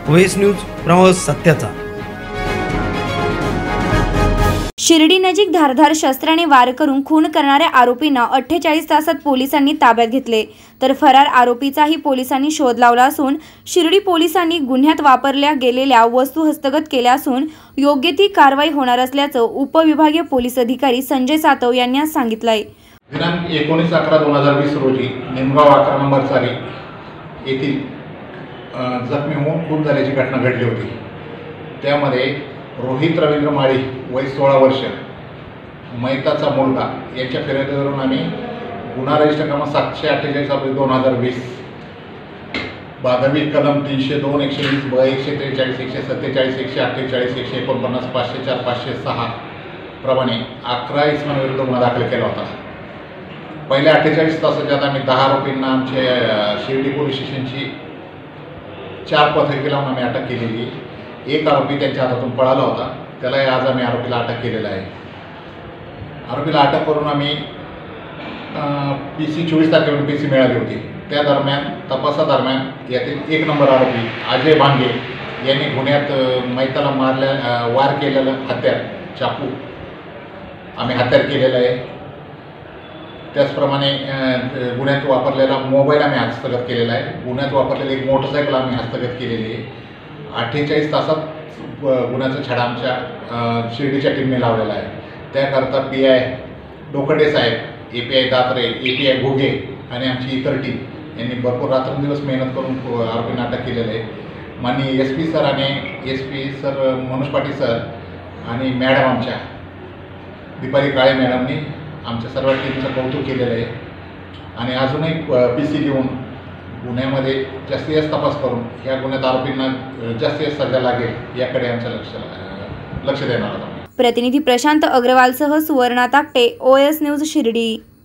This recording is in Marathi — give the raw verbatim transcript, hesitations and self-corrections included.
ओएस न्यूज प्रवास सत्याचा। शिर्डी नजीक धारधार शस्त्राने वार करून खून करणाऱ्या आरोपींना अठ्ठेचाळीस तासात पोलिसांनी ताब्यात घेतले, तर फरार आरोपीचाही पोलिसांनी शोध लावला असून शिर्डी पोलिसांनी गुन्ह्यात वापरल्या गेलेल्या वस्तू हस्तगत केल्या असून योग्य ती कारवाई होणार असल्याचं उपविभागीय पोलीस अधिकारी संजय सातव यांनी आज सांगितलंय। दिनांक एकोणीस अकरा दोन हजार वीस रोजी निमगाव अकरा नंबर चारी येथील जखमी होऊन खून झाल्याची घटना घडली होती। त्यामध्ये रोहित रवींद्र माळी वय सोळा वर्ष मैताचा मुलगा यांच्या फिर्यादीवरून आम्ही गुन्हा रजिस्टर क्रमांक सातशे अठ्ठेचाळीस अब्लिक दोन हजार वीस बाधवी कलम तीनशे दोन एकशे वीस ब एकशे त्रेचाळीस एकशे सत्तेचाळीस एकशे अठ्ठेचाळीस एकशे एकोणपन्नास पाचशे चार पाचशे सहा प्रमाणे अकरा इसमांविरुद्ध गुन्हा दाखल केला होता। पहिल्या अठ्ठेचाळीस तासाच्यात आम्ही दहा आरोपींना आमचे शिर्डी पोलीस स्टेशनची चार पथके लावून आम्ही अटक केलेली। एक आरोपी त्यांच्या हातातून पळाला होता, त्यालाही आज आम्ही आरोपीला अटक केलेला आहे। आरोपीला अटक करून आम्ही पी सी चोवीस तारखेला पी सी मिळाली होती। त्या दरम्यान तपासादरम्यान यातील एक नंबर आरोपी अजय भांगे यांनी गुन्ह्यात मैताला मारल्या वार केलेलं हत्यार चाकू आम्ही हत्यार केलेलं आहे। त्याचप्रमाणे गुन्ह्यात वापरलेला मोबाईल आम्ही हस्तगत केलेला आहे। गुन्ह्यात वापरलेली एक मोटरसायकल आम्ही हस्तगत केलेली आहे। अठ्ठेचाळीस तासात गुन्ह्याचा छडा आमच्या शिर्डीच्या टीमने लावलेला आहे। त्याकरता पी आय डोकटे साहेब, A P I Datre, A P I Ghoge आणि आमची इतर टीम यांनी भरपूर रात्रंदिवस मेहनत करून आरोपींना अटक केलेलं आहे। माननीय एस पी सर आणि S P sir Manoj Patil sir आणि मॅडम आमच्या दीपाली काळे मॅडमनी आमच्या सर्व टीमचं कौतुक केलेलं आहे आणि अजूनही पी सी घेऊन गुन्ह्यामध्ये जास्तीत जास्त तपास करून या गुन्ह्यात आरोपींना जास्तीत जास्त सजा लागेल याकडे आमचं लक्ष लक्ष देणार आहोत। प्रतिनिधी प्रशांत अग्रवालसह Suvarna Takate, O S news Shirdi.